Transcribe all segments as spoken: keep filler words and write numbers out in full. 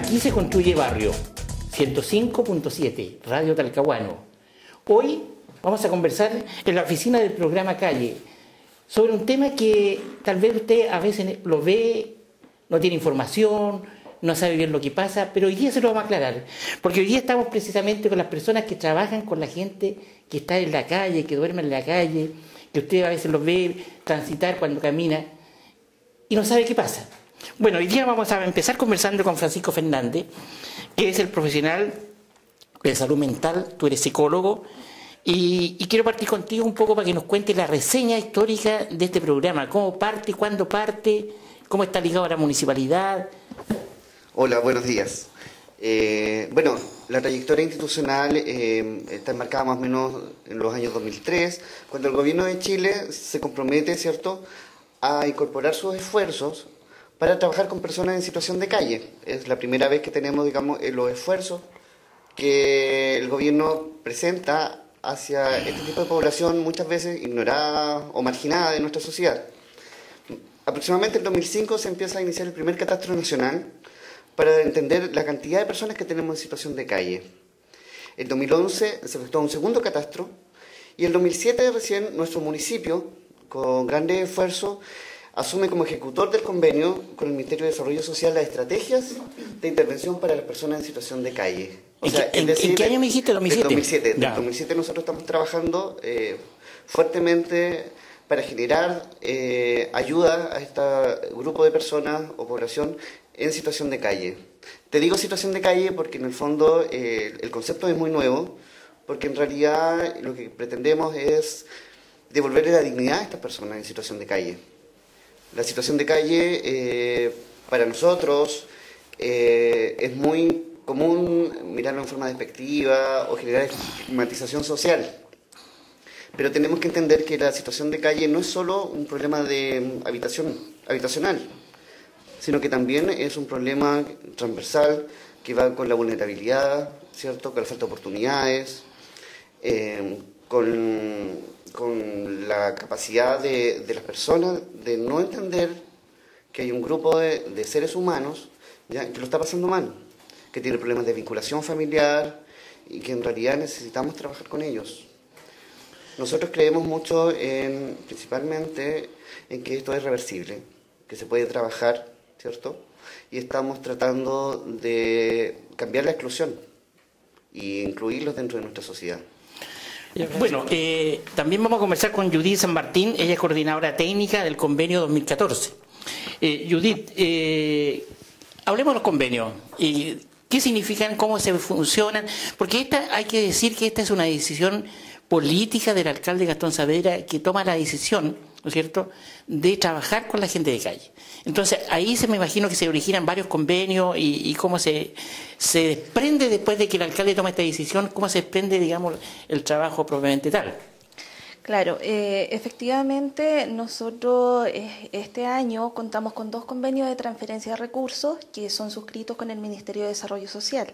Aquí se construye barrio. ciento cinco punto siete, Radio Talcahuano. Hoy vamos a conversar en la oficina del programa Calle sobre un tema que tal vez usted a veces lo ve, no tiene información, no sabe bien lo que pasa, pero hoy día se lo vamos a aclarar, porque hoy día estamos precisamente con las personas que trabajan con la gente que está en la calle, que duerme en la calle, que usted a veces los ve transitar cuando camina y no sabe qué pasa. Bueno, hoy día vamos a empezar conversando con Francisco Fernández, que es el profesional de salud mental. Tú eres psicólogo y, y quiero partir contigo un poco para que nos cuentes la reseña histórica de este programa, cómo parte, cuándo parte, cómo está ligado a la municipalidad. Hola, buenos días. Eh, bueno, la trayectoria institucional eh, está enmarcada más o menos en los años dos mil tres, cuando el gobierno de Chile se compromete, ¿cierto?, a incorporar sus esfuerzos para trabajar con personas en situación de calle. Es la primera vez que tenemos, digamos, los esfuerzos que el gobierno presenta hacia este tipo de población muchas veces ignorada o marginada de nuestra sociedad. Aproximadamente en dos mil cinco se empieza a iniciar el primer catastro nacional para entender la cantidad de personas que tenemos en situación de calle. En dos mil once se efectuó un segundo catastro y en dos mil siete recién nuestro municipio, con grandes esfuerzos, asume como ejecutor del convenio con el Ministerio de Desarrollo Social las estrategias de intervención para las personas en situación de calle. O ¿En, sea, qué, es decir, ¿En qué año me dijiste? ¿dos mil siete? dos mil siete. En dos mil siete nosotros estamos trabajando eh, fuertemente para generar eh, ayuda a este grupo de personas o población en situación de calle. Te digo situación de calle porque en el fondo eh, el concepto es muy nuevo, porque en realidad lo que pretendemos es devolverle la dignidad a estas personas en situación de calle. La situación de calle eh, para nosotros eh, es muy común mirarlo en forma despectiva o generar estigmatización social. Pero tenemos que entender que la situación de calle no es solo un problema de habitación, habitacional, sino que también es un problema transversal que va con la vulnerabilidad, ¿cierto?, con la falta de oportunidades, eh, con... con la capacidad de, de las personas de no entender que hay un grupo de, de seres humanos ya, que lo está pasando mal, que tiene problemas de vinculación familiar y que en realidad necesitamos trabajar con ellos. Nosotros creemos mucho en, principalmente, en que esto es reversible, que se puede trabajar, ¿cierto? Y estamos tratando de cambiar la exclusión e incluirlos dentro de nuestra sociedad. Bueno, eh, también vamos a conversar con Judith San Martín, ella es coordinadora técnica del convenio dos mil catorce. Eh, Judith, eh, hablemos de los convenios. Eh, ¿Qué significan? ¿Cómo se funcionan? Porque esta, hay que decir que esta es una decisión política del alcalde Gastón Saavedra, que toma la decisión, ¿no es cierto?, de trabajar con la gente de calle. Entonces, ahí se me imagino que se originan varios convenios y, y cómo se, se desprende después de que el alcalde toma esta decisión, cómo se desprende, digamos, el trabajo propiamente tal. Claro, eh, efectivamente nosotros eh, este año contamos con dos convenios de transferencia de recursos que son suscritos con el Ministerio de Desarrollo Social.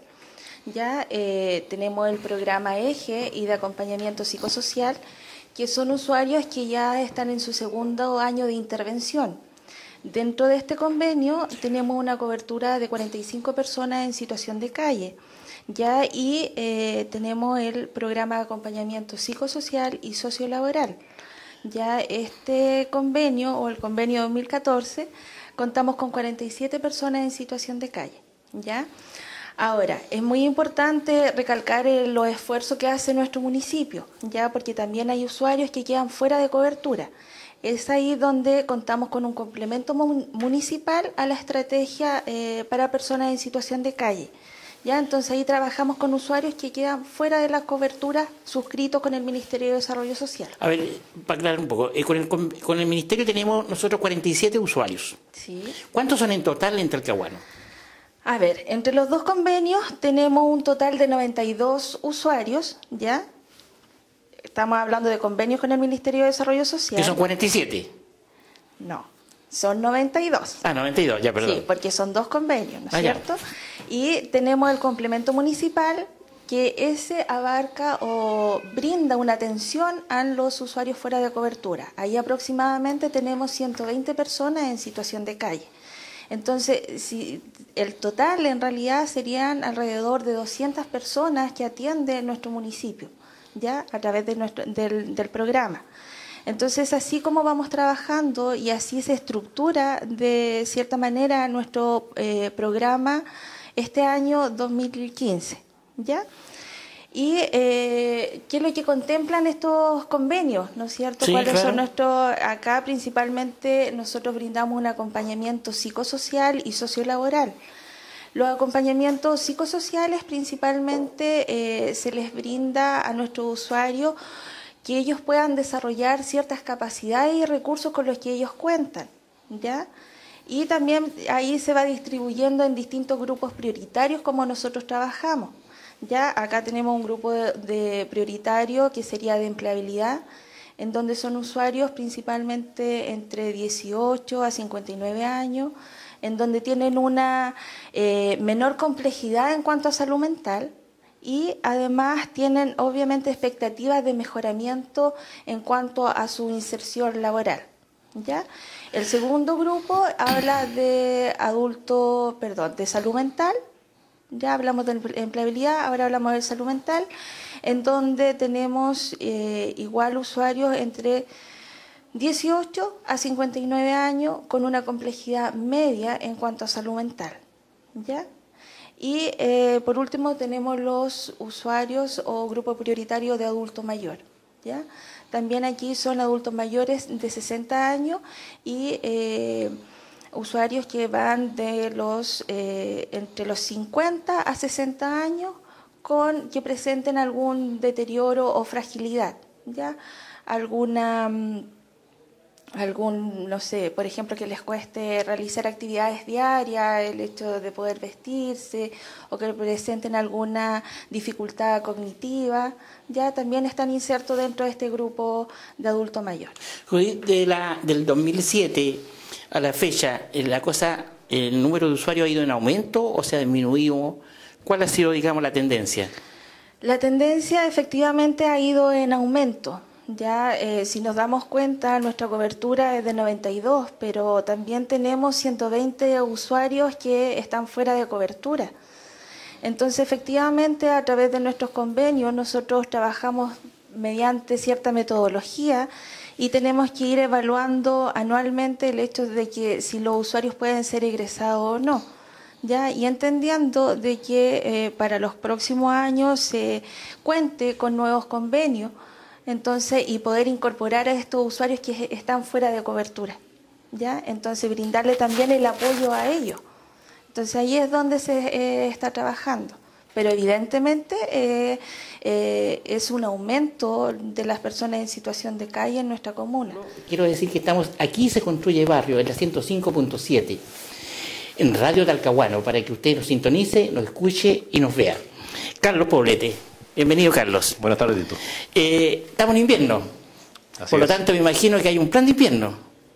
Ya eh, tenemos el programa Eje y de acompañamiento psicosocial, que son usuarios que ya están en su segundo año de intervención. Dentro de este convenio tenemos una cobertura de cuarenta y cinco personas en situación de calle, ya y eh, tenemos el programa de acompañamiento psicosocial y sociolaboral. Ya este convenio o el convenio dos mil catorce contamos con cuarenta y siete personas en situación de calle, ya. Ahora, es muy importante recalcar eh, los esfuerzos que hace nuestro municipio, ya porque también hay usuarios que quedan fuera de cobertura. Es ahí donde contamos con un complemento municipal a la estrategia eh, para personas en situación de calle. Ya, entonces ahí trabajamos con usuarios que quedan fuera de la cobertura suscritos con el Ministerio de Desarrollo Social. A ver, para aclarar un poco, eh, con, el, con, con el Ministerio tenemos nosotros cuarenta y siete usuarios. Sí. ¿Cuántos son en total en Talcahuano? A ver, entre los dos convenios tenemos un total de noventa y dos usuarios, ¿ya? Estamos hablando de convenios con el Ministerio de Desarrollo Social. ¿Que son cuarenta y siete? No, son noventa y dos. Ah, noventa y dos, ya, perdón. Sí, porque son dos convenios, ¿no es ah, cierto? Y tenemos el complemento municipal, que ese abarca o brinda una atención a los usuarios fuera de cobertura. Ahí aproximadamente tenemos ciento veinte personas en situación de calle. Entonces, si el total en realidad serían alrededor de doscientas personas que atienden nuestro municipio, ya a través de nuestro, del, del programa. Entonces, así como vamos trabajando y así se estructura de cierta manera nuestro eh, programa este año dos mil quince, ¿ya? Y eh, ¿qué es lo que contemplan estos convenios? ¿No es cierto? Sí, ¿Cuáles claro. son nuestros? Acá principalmente nosotros brindamos un acompañamiento psicosocial y sociolaboral. Los acompañamientos psicosociales principalmente eh, se les brinda a nuestros usuarios que ellos puedan desarrollar ciertas capacidades y recursos con los que ellos cuentan, ¿ya? Y también ahí se va distribuyendo en distintos grupos prioritarios como nosotros trabajamos. Ya acá tenemos un grupo de, de prioritario que sería de empleabilidad, en donde son usuarios principalmente entre dieciocho a cincuenta y nueve años, en donde tienen una eh, menor complejidad en cuanto a salud mental y además tienen obviamente expectativas de mejoramiento en cuanto a su inserción laboral, ¿ya? El segundo grupo habla de adulto, perdón, de salud mental. Ya hablamos de empleabilidad, ahora hablamos de salud mental, en donde tenemos eh, igual usuarios entre dieciocho a cincuenta y nueve años con una complejidad media en cuanto a salud mental, ¿ya? Y eh, por último tenemos los usuarios o grupo prioritario de adulto mayor, ¿ya? También aquí son adultos mayores de sesenta años y eh, usuarios que van de los eh, entre los cincuenta a sesenta años con que presenten algún deterioro o fragilidad, ¿ya? Alguna algún, no sé, por ejemplo, que les cueste realizar actividades diarias, el hecho de poder vestirse, o que presenten alguna dificultad cognitiva, ya también están insertos dentro de este grupo de adulto mayor. De la, del dos mil siete a la fecha, la cosa, ¿el número de usuarios ha ido en aumento o se ha disminuido? ¿Cuál ha sido, digamos, la tendencia? La tendencia efectivamente ha ido en aumento. Ya, eh, si nos damos cuenta, nuestra cobertura es de noventa y dos, pero también tenemos ciento veinte usuarios que están fuera de cobertura. Entonces, efectivamente, a través de nuestros convenios, nosotros trabajamos mediante cierta metodología y tenemos que ir evaluando anualmente el hecho de que si los usuarios pueden ser egresados o no, ¿ya? Y entendiendo de que eh, para los próximos años se cuente con nuevos convenios, entonces, y poder incorporar a estos usuarios que están fuera de cobertura, ¿ya? Entonces, brindarle también el apoyo a ellos. Entonces, ahí es donde se eh, está trabajando. Pero evidentemente eh, eh, es un aumento de las personas en situación de calle en nuestra comuna. Quiero decir que estamos aquí se construye barrio, en la ciento cinco punto siete, en Radio Talcahuano, para que usted nos sintonice, nos escuche y nos vea. Carlos Poblete. Bienvenido, Carlos. Buenas tardes, Tito. Eh, estamos en invierno. Así Por lo es. tanto, me imagino que hay un plan de invierno.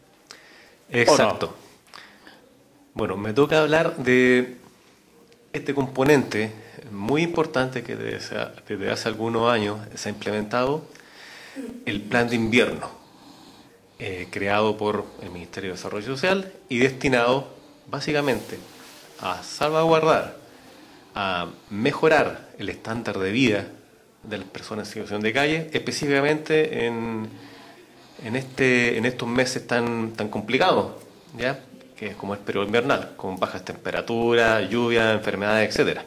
Exacto. No? Bueno, me toca hablar de este componente muy importante que desde, desde hace algunos años se ha implementado, el plan de invierno, eh, creado por el Ministerio de Desarrollo Social y destinado básicamente a salvaguardar, a mejorar el estándar de vida de las personas en situación de calle, específicamente en, en, este, en estos meses tan, tan complicados, ¿ya? Que es como el periodo invernal, con bajas temperaturas, lluvia, enfermedades, etcétera.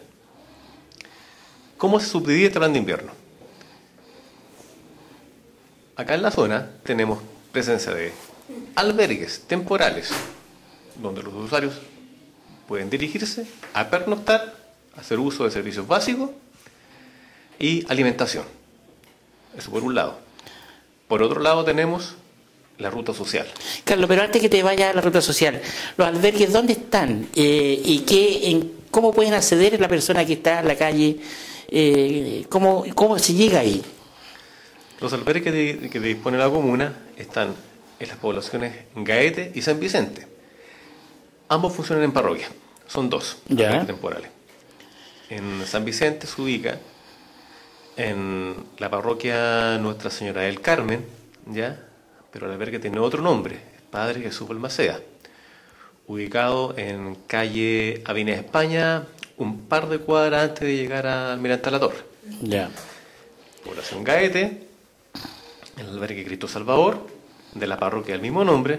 ¿Cómo se subdivide este plan de invierno? Acá en la zona tenemos presencia de albergues temporales, donde los usuarios pueden dirigirse a pernoctar, hacer uso de servicios básicos y alimentación. Eso por un lado. Por otro lado tenemos la ruta social. Carlos, pero antes que te vaya a la ruta social, ¿los albergues dónde están? Eh, ¿Y qué, en, cómo pueden acceder la persona que está en la calle? Eh, ¿cómo, ¿Cómo se llega ahí? Los albergues que, de, que dispone la comuna están en las poblaciones Gaete y San Vicente. Ambos funcionan en parroquia. Son dos albergues temporales. En San Vicente se ubica en la parroquia Nuestra Señora del Carmen, ¿ya? Pero el albergue tiene otro nombre, Padre Jesús Balmaceda, ubicado en calle Avenida España, un par de cuadras antes de llegar a Almirante La Torre. Ya. Población Gaete, el albergue Cristo Salvador, de la parroquia del mismo nombre,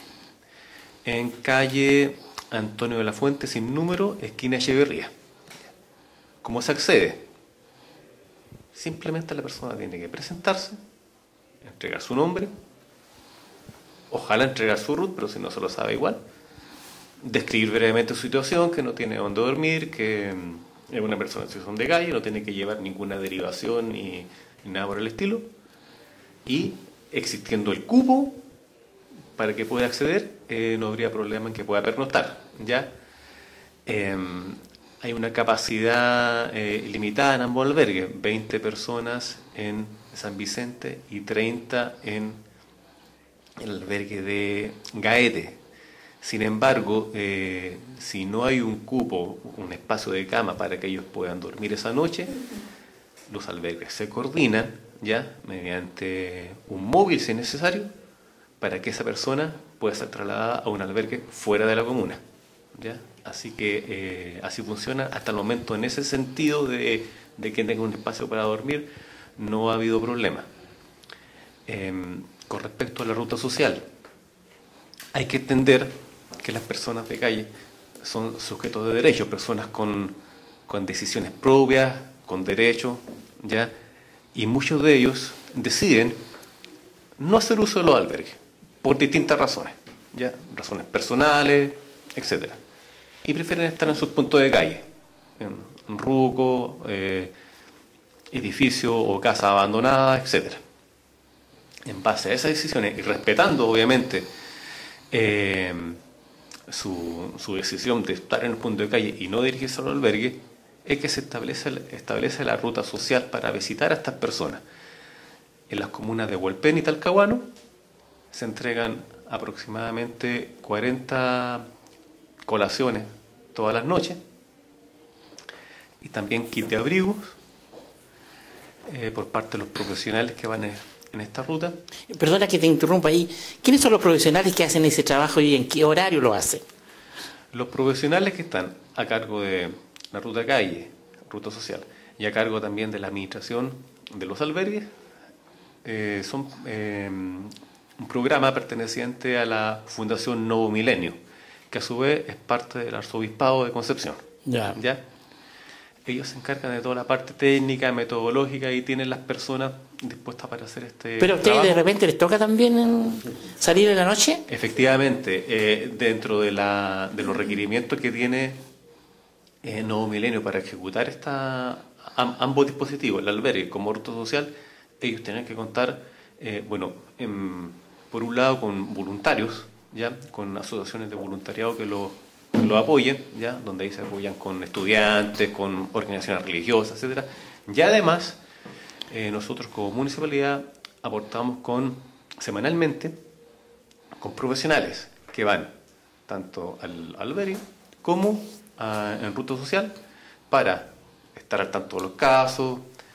en calle Antonio de la Fuente, sin número, esquina Echeverría. ¿Cómo se accede? Simplemente la persona tiene que presentarse, entregar su nombre, ojalá entregar su R U T, pero si no se lo sabe igual, describir brevemente su situación, que no tiene dónde dormir, que es una persona en situación de calle, no tiene que llevar ninguna derivación ni, ni nada por el estilo, y existiendo el cupo para que pueda acceder, eh, no habría problema en que pueda pernoctar, ¿ya? Eh, hay una capacidad eh, limitada en ambos albergues, veinte personas en San Vicente y treinta en el albergue de Gaete. Sin embargo, eh, si no hay un cupo, un espacio de cama para que ellos puedan dormir esa noche, los albergues se coordinan ya mediante un móvil si es necesario para que esa persona pueda ser trasladada a un albergue fuera de la comuna, ¿ya? Así que eh, así funciona hasta el momento en ese sentido de, de que tenga un espacio para dormir, no ha habido problema. Eh, con respecto a la ruta social, hay que entender que las personas de calle son sujetos de derechos, personas con, con decisiones propias, con derechos, ¿ya? Y muchos de ellos deciden no hacer uso de los albergues por distintas razones, ¿ya? Razones personales, etcétera. Y prefieren estar en sus puntos de calle, en ruco, eh, edificio o casa abandonada, etcétera. En base a esas decisiones y respetando, obviamente, eh, su, su decisión de estar en el punto de calle y no dirigirse al albergue, es que se establece, establece la ruta social para visitar a estas personas. En las comunas de Hualpén y Talcahuano se entregan aproximadamente cuarenta colaciones todas las noches y también kit de abrigos eh, por parte de los profesionales que van en esta ruta. Perdona que te interrumpa ahí. ¿Quiénes son los profesionales que hacen ese trabajo y en qué horario lo hacen? Los profesionales que están a cargo de la ruta calle, ruta social, y a cargo también de la administración de los albergues, eh, son eh, un programa perteneciente a la Fundación Nuevo Milenio, que a su vez es parte del Arzobispado de Concepción. Ya. ¿Ya? Ellos se encargan de toda la parte técnica, metodológica y tienen las personas dispuestas para hacer este ¿Pero a ustedes trabajo. de repente les toca también salir en la noche? Efectivamente, eh, dentro de, la, de los requerimientos que tiene eh, Nuevo Milenio para ejecutar esta, am, ambos dispositivos, el albergue como ruta social, ellos tienen que contar, eh, bueno, en, por un lado con voluntarios, ya, con asociaciones de voluntariado que lo, que lo apoyen, ya, donde ahí se apoyan con estudiantes, con organizaciones religiosas, etcétera. Y además, eh, nosotros como municipalidad aportamos con semanalmente con profesionales que van tanto al albergue como a, en ruta social para estar al tanto de los casos,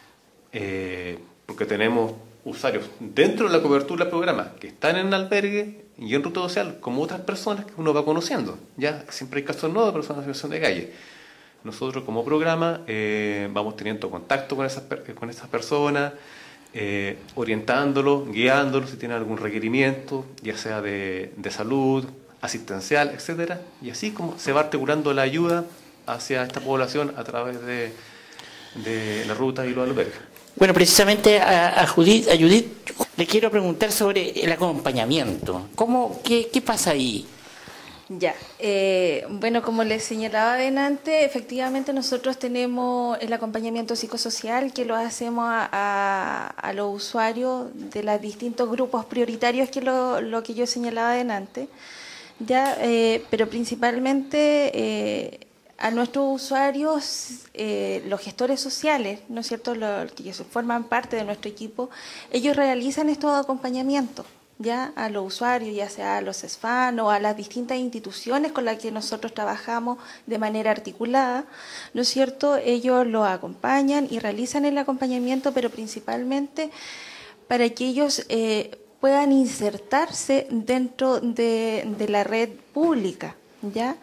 eh, porque tenemos usuarios dentro de la cobertura del programa que están en albergue y en ruta social como otras personas que uno va conociendo. Ya siempre hay casos nuevos de personas en situación de calle. Nosotros como programa eh, vamos teniendo contacto con esas, con esas personas, eh, orientándolos, guiándolos si tienen algún requerimiento, ya sea de, de salud, asistencial, etcétera. Y así como se va articulando la ayuda hacia esta población a través de, de la ruta y los albergues. Bueno, precisamente a, a, Judith, a Judith le quiero preguntar sobre el acompañamiento. ¿Cómo, qué, qué pasa ahí? Ya, eh, bueno, como les señalaba adelante, efectivamente nosotros tenemos el acompañamiento psicosocial que lo hacemos a, a, a los usuarios de los distintos grupos prioritarios que lo, lo que yo señalaba adelante, ya, eh, pero principalmente eh, a nuestros usuarios, eh, los gestores sociales, ¿no es cierto?, los que forman parte de nuestro equipo, ellos realizan estos acompañamientos ya a los usuarios, ya sea a los S F A N o a las distintas instituciones con las que nosotros trabajamos de manera articulada, ¿no es cierto? Ellos los acompañan y realizan el acompañamiento, pero principalmente para que ellos eh, puedan insertarse dentro de, de la red pública, ¿ya?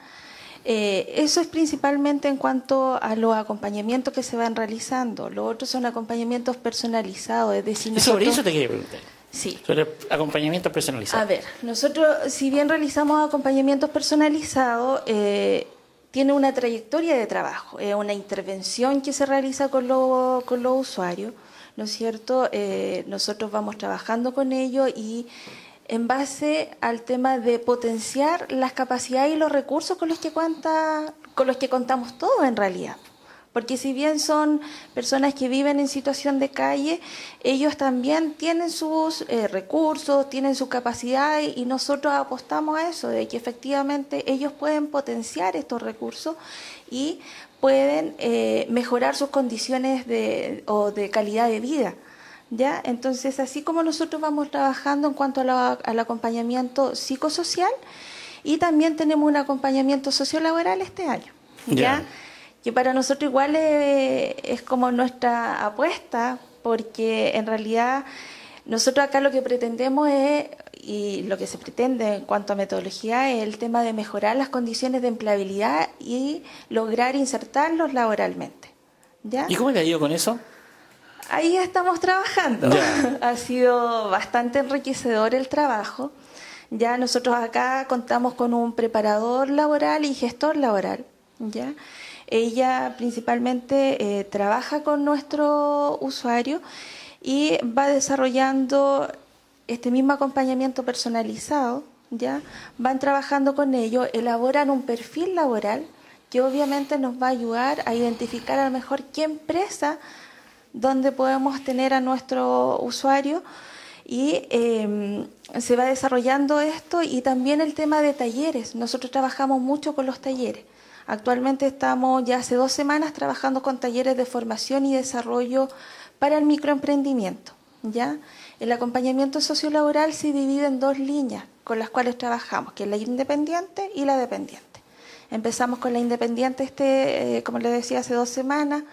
Eh, eso es principalmente en cuanto a los acompañamientos que se van realizando. Los otros son acompañamientos personalizados, es decir, nosotros... Sobre eso te quería preguntar. Sí. Sobre acompañamientos personalizados. A ver, nosotros, si bien realizamos acompañamientos personalizados, eh, tiene una trayectoria de trabajo, es eh, una intervención que se realiza con, lo, con los usuarios, ¿no es cierto? Eh, nosotros vamos trabajando con ellos y en base al tema de potenciar las capacidades y los recursos con los que cuenta, con los que contamos todos en realidad. Porque si bien son personas que viven en situación de calle, ellos también tienen sus eh, recursos, tienen sus capacidades y nosotros apostamos a eso, de que efectivamente ellos pueden potenciar estos recursos y pueden eh, mejorar sus condiciones de, o de calidad de vida. ¿Ya? Entonces, así como nosotros vamos trabajando en cuanto a la, al acompañamiento psicosocial y también tenemos un acompañamiento sociolaboral este año. ¿Ya? Ya. Que para nosotros igual es, es como nuestra apuesta, porque en realidad nosotros acá lo que pretendemos es, y lo que se pretende en cuanto a metodología, es el tema de mejorar las condiciones de empleabilidad y lograr insertarlos laboralmente. ¿Ya? ¿Y cómo le ha ido con eso? Ahí estamos trabajando. Ya. Ha sido bastante enriquecedor el trabajo. Ya nosotros acá contamos con un preparador laboral y gestor laboral. ¿Ya? Ella principalmente eh, trabaja con nuestro usuario y va desarrollando este mismo acompañamiento personalizado, ¿ya? Van trabajando con ellos, elaboran un perfil laboral que obviamente nos va a ayudar a identificar a lo mejor qué empresa donde podemos tener a nuestro usuario y eh, se va desarrollando esto y también el tema de talleres. Nosotros trabajamos mucho con los talleres. Actualmente estamos ya hace dos semanas trabajando con talleres de formación y desarrollo para el microemprendimiento, ¿ya? El acompañamiento sociolaboral se divide en dos líneas con las cuales trabajamos, que es la independiente y la dependiente. Empezamos con la independiente, este, eh, como les decía, hace dos semanas.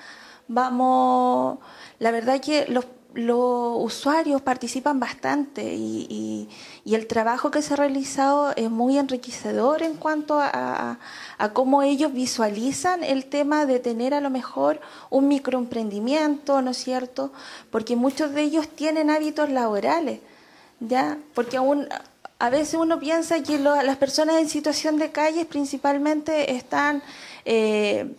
Vamos, la verdad que los los usuarios participan bastante y, y, y el trabajo que se ha realizado es muy enriquecedor en cuanto a, a, a cómo ellos visualizan el tema de tener a lo mejor un microemprendimiento, ¿no es cierto? Porque muchos de ellos tienen hábitos laborales, ¿ya? Porque aún a veces uno piensa que lo, las personas en situación de calle principalmente están... Eh,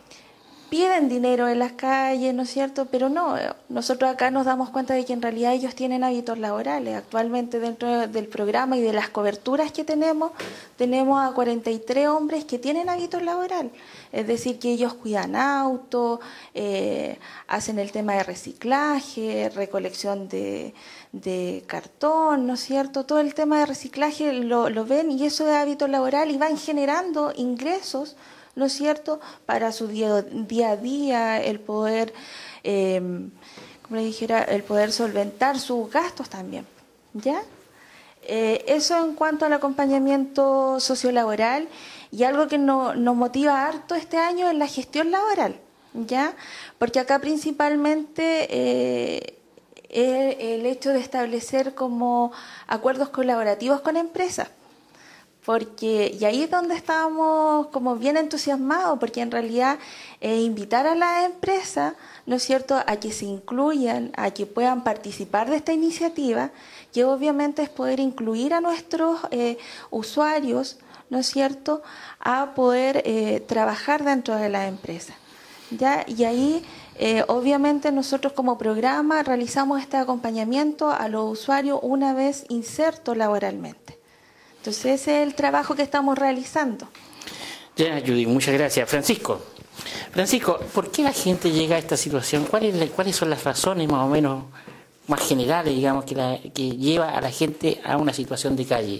piden dinero en las calles, ¿no es cierto? Pero no, nosotros acá nos damos cuenta de que en realidad ellos tienen hábitos laborales. Actualmente dentro del programa y de las coberturas que tenemos, tenemos a cuarenta y tres hombres que tienen hábitos laborales. Es decir, que ellos cuidan autos, eh, hacen el tema de reciclaje, recolección de, de cartón, ¿no es cierto? Todo el tema de reciclaje lo, lo ven y eso es hábito laboral y van generando ingresos, ¿no es cierto?, para su día, día a día, el poder, eh, como le dijera, el poder solventar sus gastos también, ¿ya? Eh, eso en cuanto al acompañamiento sociolaboral y algo que no, nos motiva harto este año es la gestión laboral, ¿ya? Porque acá principalmente eh, el, el hecho de establecer como acuerdos colaborativos con empresas. Porque, y ahí es donde estábamos como bien entusiasmados, porque en realidad eh, invitar a las empresas, ¿no es cierto?, a que se incluyan, a que puedan participar de esta iniciativa, que obviamente es poder incluir a nuestros eh, usuarios, ¿no es cierto?, a poder eh, trabajar dentro de las empresas, ¿ya? Y ahí, eh, obviamente, nosotros como programa realizamos este acompañamiento a los usuarios una vez insertos laboralmente. Entonces ese es el trabajo que estamos realizando. Ya, Judy, muchas gracias. Francisco, Francisco, ¿por qué la gente llega a esta situación? ¿Cuáles, cuáles son las razones más o menos más generales, digamos, que, la, que lleva a la gente a una situación de calle?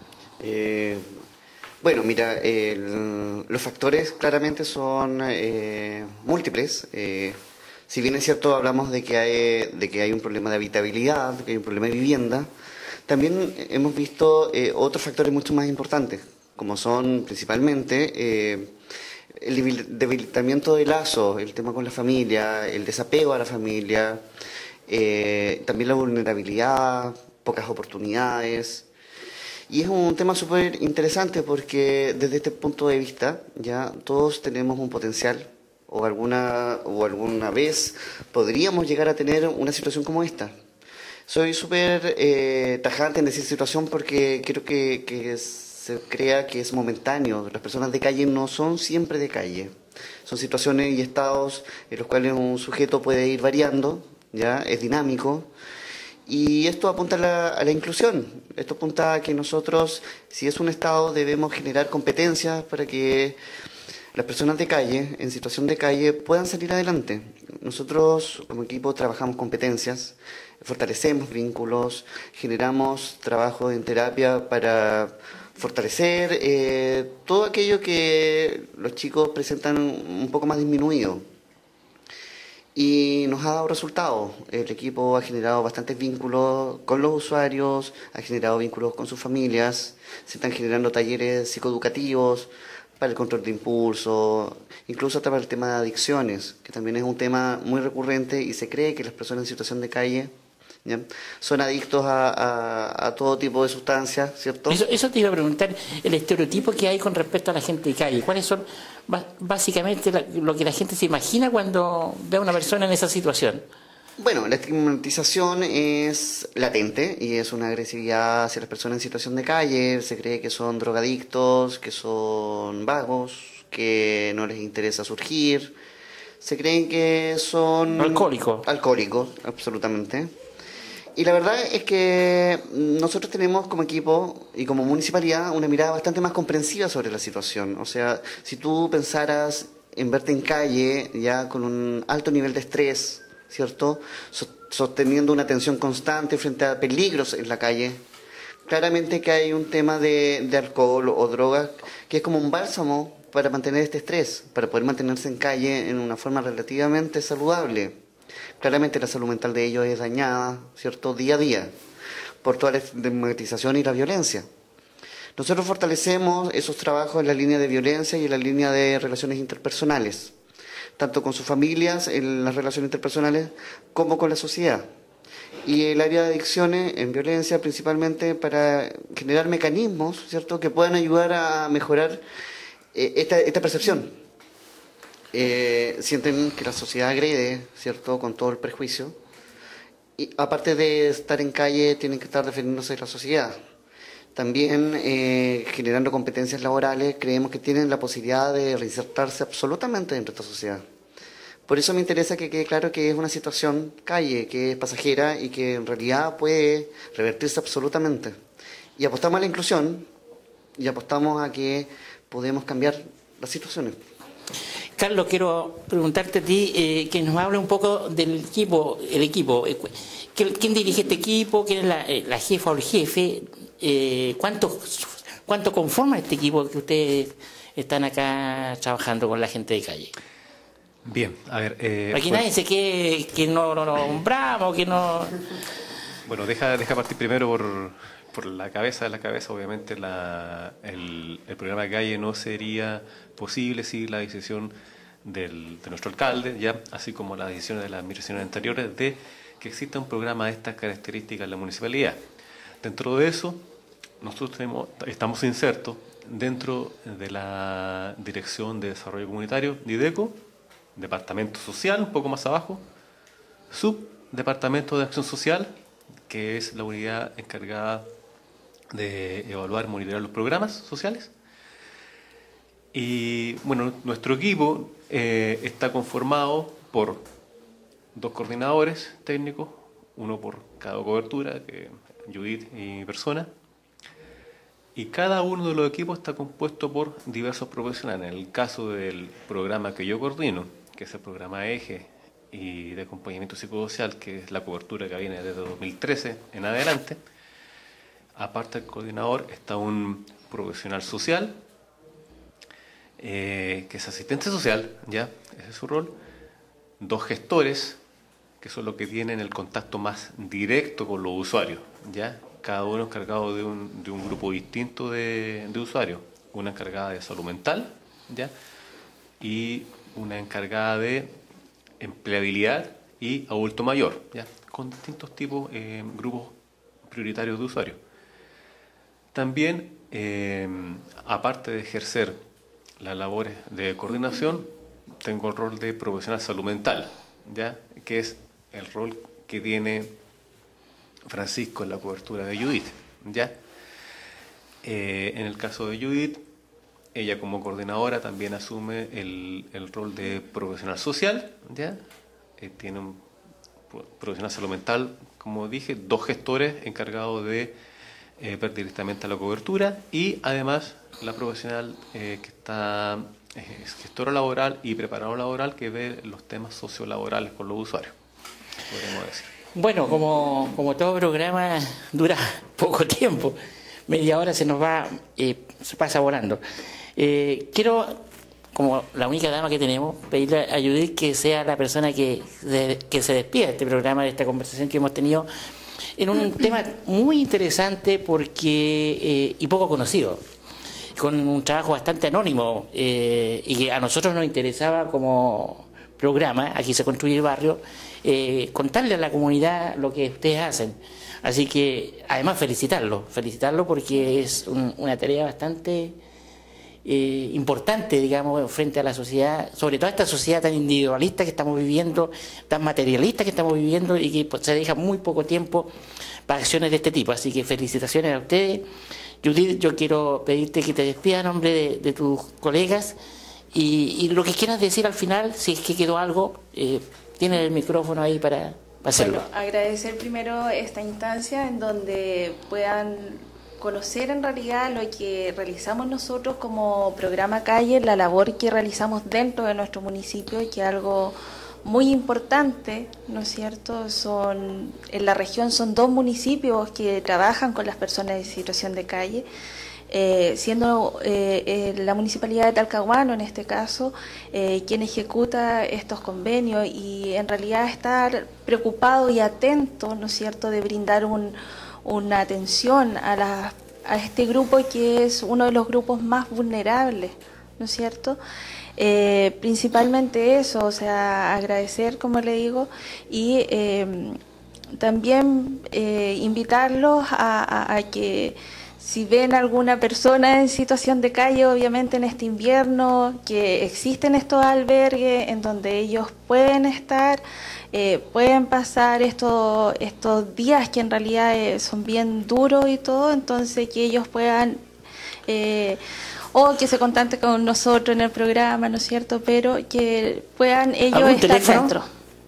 Eh, bueno, mira, el, los factores claramente son eh, múltiples. Eh, si bien es cierto, hablamos de que hay, de que hay un problema de habitabilidad, de que hay un problema de vivienda, también hemos visto eh, otros factores mucho más importantes, como son principalmente eh, el debilitamiento de lazos, el tema con la familia, el desapego a la familia, eh, también la vulnerabilidad, pocas oportunidades. Y es un tema súper interesante porque desde este punto de vista ya todos tenemos un potencial o alguna, o alguna vez podríamos llegar a tener una situación como esta. Soy súper eh, tajante en decir situación porque creo que, que se crea que es momentáneo. Las personas de calle no son siempre de calle. Son situaciones y estados en los cuales un sujeto puede ir variando, ya es dinámico. Y esto apunta a la, a la inclusión. Esto apunta a que nosotros, si es un estado, debemos generar competencias para que las personas de calle, en situación de calle, puedan salir adelante. Nosotros como equipo trabajamos competencias, fortalecemos vínculos, generamos trabajo en terapia para fortalecer eh, todo aquello que los chicos presentan un poco más disminuido. Y nos ha dado resultados. El equipo ha generado bastantes vínculos con los usuarios, ha generado vínculos con sus familias, se están generando talleres psicoeducativos para el control de impulso, incluso para el tema de adicciones, que también es un tema muy recurrente y se cree que las personas en situación de calle ¿ya? son adictos a, a, a todo tipo de sustancias, ¿cierto? Eso, eso te iba a preguntar, el estereotipo que hay con respecto a la gente de calle. ¿Cuáles son básicamente la, lo que la gente se imagina cuando ve a una persona en esa situación? Bueno, la estigmatización es latente y es una agresividad hacia las personas en situación de calle. Se cree que son drogadictos, que son vagos, que no les interesa surgir. Se creen que son... Alcohólicos. Alcohólicos, absolutamente. Y la verdad es que nosotros tenemos como equipo y como municipalidad una mirada bastante más comprensiva sobre la situación. O sea, si tú pensaras en verte en calle ya con un alto nivel de estrés, ¿cierto? Sosteniendo una atención constante frente a peligros en la calle, claramente que hay un tema de, de alcohol o drogas que es como un bálsamo para mantener este estrés, para poder mantenerse en calle en una forma relativamente saludable. Claramente la salud mental de ellos es dañada, ¿cierto?, día a día, por toda la estigmatización y la violencia. Nosotros fortalecemos esos trabajos en la línea de violencia y en la línea de relaciones interpersonales, tanto con sus familias, en las relaciones interpersonales, como con la sociedad. Y el área de adicciones, en violencia, principalmente para generar mecanismos, ¿cierto?, que puedan ayudar a mejorar eh, esta, esta percepción. Eh, sienten que la sociedad agrede, ¿cierto?, con todo el prejuicio. Y aparte de estar en calle, tienen que estar defendiéndose de la sociedad. También eh, generando competencias laborales, creemos que tienen la posibilidad de reinsertarse absolutamente dentro de esta sociedad. Por eso me interesa que quede claro que es una situación calle, que es pasajera y que en realidad puede revertirse absolutamente. Y apostamos a la inclusión y apostamos a que podemos cambiar las situaciones. Carlos, quiero preguntarte a ti, eh, que nos hable un poco del equipo, el equipo. ¿Quién dirige este equipo? ¿Quién es la, la jefa o el jefe? Eh, ¿cuánto, ¿Cuánto conforma este equipo que ustedes están acá trabajando con la gente de calle? Bien, a ver... Eh, Aquí bueno, nadie se quede que no lo no, nombramos, que no... Bueno, deja, deja partir primero por, por la cabeza de la cabeza. Obviamente la, el, el programa de calle no sería posible sin la decisión del, de nuestro alcalde, ya así como las decisiones de las administraciones anteriores de que exista un programa de estas características en la municipalidad. Dentro de eso, nosotros tenemos, estamos insertos dentro de la Dirección de Desarrollo Comunitario, DIDECO, Departamento Social, un poco más abajo, Subdepartamento de Acción Social, que es la unidad encargada de evaluar y monitorear los programas sociales. Y bueno, nuestro equipo eh, está conformado por dos coordinadores técnicos, uno por cada cobertura, que Judith y mi persona, y cada uno de los equipos está compuesto por diversos profesionales. En el caso del programa que yo coordino, que es el programa Eje y de acompañamiento psicosocial, que es la cobertura que viene desde dos mil trece en adelante, aparte del coordinador está un profesional social, eh, que es asistente social, ya, ese es su rol, dos gestores, que son los que tienen el contacto más directo con los usuarios, ya, cada uno encargado de un, de un grupo distinto de, de usuarios, una encargada de salud mental, ya, y una encargada de empleabilidad y adulto mayor, ya, con distintos tipos, eh, grupos prioritarios de usuarios. También, eh, aparte de ejercer las labores de coordinación, tengo el rol de profesional salud mental, ¿ya? Que es el rol que tiene Francisco en la cobertura de Judith, ¿ya? Eh, en el caso de Judith, ella como coordinadora también asume el, el rol de profesional social, ¿ya? Eh, tiene un profesional salud mental, como dije, dos gestores encargados de eh, ver directamente a la cobertura y además la profesional eh, que está eh, es gestora laboral y preparador laboral que ve los temas sociolaborales con los usuarios, podríamos decir. Bueno, como, como todo programa dura poco tiempo, media hora se nos va, eh, se pasa volando. Eh, quiero, como la única dama que tenemos, pedirle a Judith que sea la persona que, de, que se despida de este programa, de esta conversación que hemos tenido, en un tema muy interesante porque eh, y poco conocido, con un trabajo bastante anónimo eh, y que a nosotros nos interesaba como programa, Aquí se construye el barrio, eh, contarle a la comunidad lo que ustedes hacen. Así que, además, felicitarlo, felicitarlo porque es un, una tarea bastante eh, importante, digamos, frente a la sociedad, sobre todo esta sociedad tan individualista que estamos viviendo, tan materialista que estamos viviendo y que pues, se deja muy poco tiempo para acciones de este tipo. Así que felicitaciones a ustedes. Judith, yo quiero pedirte que te despidas a nombre de, de tus colegas y, y lo que quieras decir al final, si es que quedó algo, eh, tienes el micrófono ahí para... hacerlo. Bueno, agradecer primero esta instancia en donde puedan conocer en realidad lo que realizamos nosotros como programa Calle, la labor que realizamos dentro de nuestro municipio, que es algo muy importante, ¿no es cierto? Son, en la región son dos municipios que trabajan con las personas en situación de calle, eh, siendo eh, eh, la Municipalidad de Talcahuano, en este caso, eh, quien ejecuta estos convenios y en realidad estar preocupado y atento, ¿no es cierto?, de brindar un, una atención a, la, a este grupo que es uno de los grupos más vulnerables, ¿no es cierto?, Eh, principalmente eso, o sea, agradecer, como le digo, y eh, también eh, invitarlos a, a, a que si ven alguna persona en situación de calle, obviamente en este invierno, que existen estos albergues en donde ellos pueden estar, eh, pueden pasar estos, estos días que en realidad eh, son bien duros y todo, entonces que ellos puedan... Eh, o que se contacte con nosotros en el programa, ¿no es cierto? Pero que puedan ellos estar teléfono? dentro.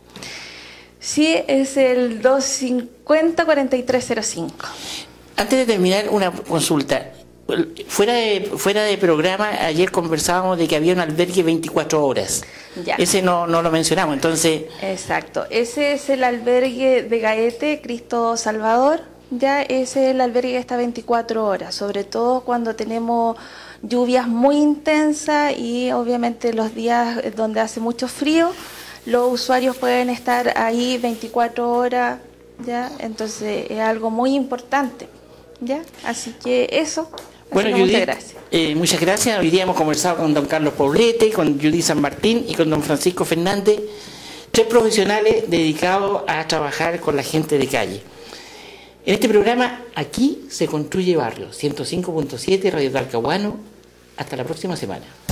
Sí, es el dos cinco cero, cuatro tres cero cinco. Antes de terminar, una consulta. Fuera de, fuera de programa, ayer conversábamos de que había un albergue veinticuatro horas. Ya. Ese no, no lo mencionamos, entonces... Exacto. Ese es el albergue de Gaete, Cristo Salvador. Ya, ese es el albergue que está veinticuatro horas, sobre todo cuando tenemos lluvias muy intensas y obviamente los días donde hace mucho frío, los usuarios pueden estar ahí veinticuatro horas, ¿ya? Entonces es algo muy importante, ¿ya? Así que eso. Bueno, Judith, muchas gracias. Eh, muchas gracias. Hoy día hemos conversado con don Carlos Poblete, con Judith San Martín y con don Francisco Fernández, tres profesionales dedicados a trabajar con la gente de calle. En este programa, Aquí se construye barrio, ciento cinco punto siete, Radio Talcahuano. Hasta la próxima semana.